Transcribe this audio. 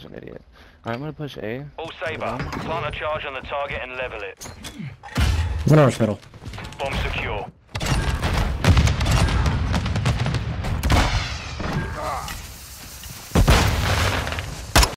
such an idiot. Alright, I'm gonna push A. All Saber, plant a charge on the target and level it. One orange middle. Bomb secure.